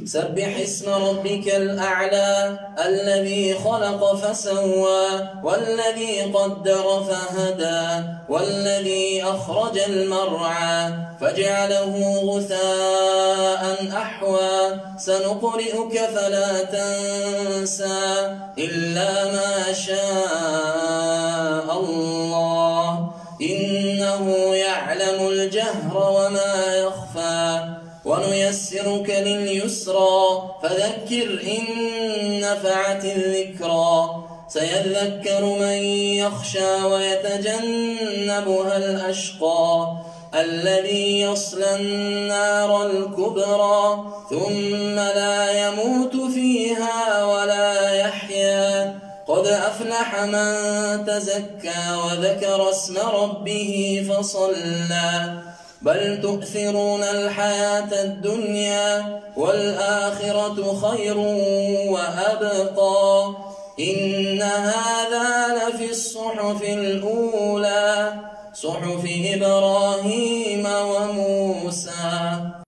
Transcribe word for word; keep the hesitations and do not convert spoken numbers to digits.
سبح اسم ربك الأعلى الذي خلق فسوى والذي قدر فهدى والذي أخرج المرعى فجعله غثاء أحوى سنقرئك فلا تنسى إلا ما شاء الله إنه يعلم الجهر وما يخفى ونيسرك لليسرى فذكر إن نفعت الذكرى سيذكر من يخشى ويتجنبها الأشقى الذي يصلى النار الكبرى ثم لا يموت فيها ولا يحيا قد أفلح من تزكى وذكر اسم ربه فصلى بل تؤثرون الحياة الدنيا والآخرة خير وأبقى إن هذا لفي الصحف الأولى صحف إبراهيم وموسى